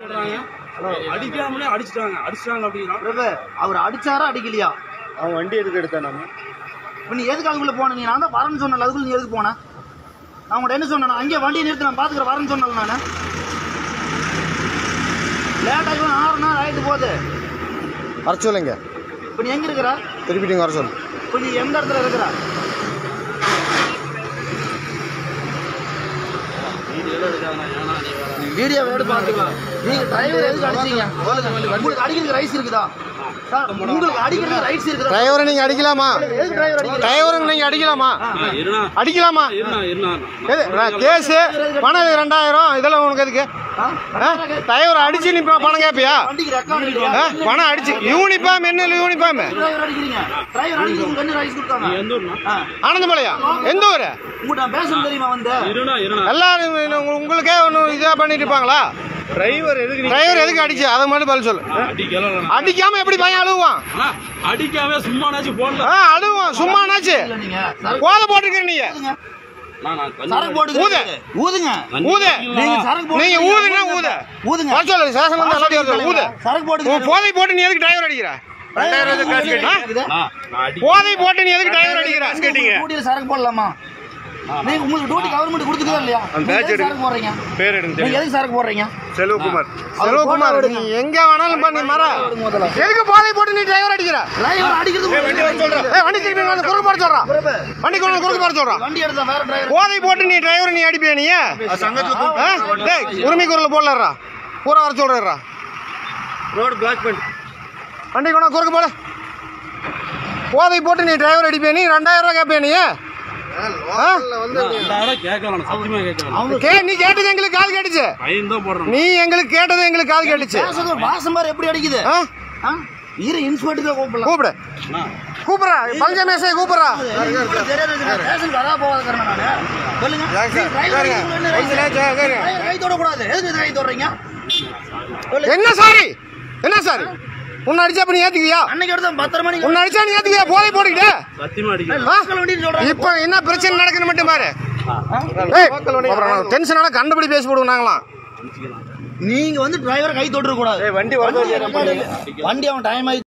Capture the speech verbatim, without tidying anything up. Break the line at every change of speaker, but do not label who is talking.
அடிக்காமலே அடிச்சிட்டாங்க அடிச்சிட்டாங்க அப்படின்னா
அவர் அடிச்சாரா அடிக்கலையா?
அவன் வண்டி எதுக்கு எடுத்தா நம்ம
இப்போ நீ எதுக்கு அதுக்குள்ள போனீங்க? நான் தான் வரேன்னு சொன்னல, அதுக்குள்ள நீ எதுக்கு போன? நான் உங்கள்கிட்ட என்ன சொன்னேன்? அங்கேயே வண்டியை நிறுத்தி நான் பார்த்துக்கிறேன் வரேன்னு சொன்னல. நான் லேட் ஆகி ஆறு நாள் ஆகிட்டு போகுது.
வர சொல்லுங்க.
இப்போ நீ எங்கே இருக்கிற?
திருப்பி நீங்கள் வர சொல்லு.
இப்போ நீ எந்த இடத்துல இருக்கிற? வீடியோ வேடு பார்த்துக்கலாம். நீங்க டிரைவர் எதுக்கு அடிச்சீங்க? உங்களுக்கு அடிக்கிறதுக்கு ரைட்ஸ் இருக்குதா? உங்களுக்கு அடிக்கிறதுக்கு ரைட்ஸ் இருக்குதா?
டிரைவரை நீங்க அடிக்கலாமா?
எதுக்கு டிரைவர் அடிக்கிறீங்க?
டிரைவரை நீங்க அடிக்கலாமா? அடிக்கலாமா? கேஸ் பணம் ரெண்டாயிரம் இதெல்லாம் உனக்கு எதுக்கு? டிரைவர் அடிச்சு நீ பணம் கேட்பியா? பணம் அடிச்சு யூனிஃபார்ம் என்ன யூனிஃபார்ம்? ஆனந்தமலையா? எந்த ஊரு? எல்லாரும் உங்களுக்கே ஒண்ணு இதா பண்ணிட்டு இருப்பாங்களா?
டிரைவர் எதுக்கு
டிரைவர் எதுக்கு அடிச்சு அதை மட்டும் பதில் சொல்லு. அடிக்காம எப்படி பையன் அழுவான்?
அடிக்காம சும்மானாச்சு போடல.
அழுவான் சும்மானாச்சு கோதை போட்டுருக்க நீங்க. ஊது
ஊதுங்க
ஊது நீங்க ஊதுனா ஊது ஊதுங்க வர சொல்லு. சேஷன் வந்து எல்லாத்தையும் வருது. ஊது
சரக்கு போட்டு
போதை போட்டு நீ எதுக்கு டிரைவர் அடிக்கிற? போதை போட்டு நீ எதுக்கு டிரைவர் அடிக்கிற?
சரக்கு போடலாமா? நீங்க உங்களுக்கு டியூட்டி கவர்மெண்ட் கொடுத்துக்கா இல்லையா? சரக்கு போடுறீங்க.
பேர் எடுங்க.
நீங்க எதுக்கு சரக்கு போடுறீங்க?
செல்வகுமார். செல்வகுமார் நீ எங்க வேணாலும் பண்ணி மர. எதுக்கு போதை போட்டு நீ டிரைவர் அடிக்கிற?
டிரைவர் அடிக்கிறது
ஏய் வண்டி திருப்பி வந்து குறுக்கு போட சொல்றா. வண்டி கொண்டு குறுக்கு போட சொல்றா.
வண்டி எடுத்தா வேற டிரைவர்.
போதை போட்டு நீ டிரைவர் நீ அடிப்பியா நீ? சங்கத்துல டேய் உரிமை குரல்ல போடலறா. பூரா வர சொல்றறா.
ரோட் பிளாக் பண்ணு.
வண்டி கொண்டு குறுக்கு போடு. போதை போட்டு நீ டிரைவர் அடிப்பியா நீ? ரெண்டாயிரம் ரூபாய் கேட்பியா நீ? நீ கேட்டது எங்களுக்கு காது கேட்டுச்சு. நீ எங்களுக்கு கேட்டது எங்களுக்கு காது கேட்டுச்சு.
எப்படி அடிக்குது?
கூப்பிடு கூப்பிடுறா. பஞ்சமேசை கூப்பிடுறா. என்ன சாரி என்ன சாரி உன்னை அடிச்சா நீ ஏத்துக்கியா? உன்னை அடிச்சா நீ ஏத்துக்கியா? போதை போட்டுக்கிட்ட இப்ப என்ன பிரச்சனை நடக்குன்னு மட்டும் பாரு. டென்ஷனால கண்டுபிடி பேசி போடுவோம் நாங்களாம்.
நீங்க வந்து டிரைவர் கை தொட்டு கூடாது.
வண்டி
வண்டி அவன் டைம் ஆகி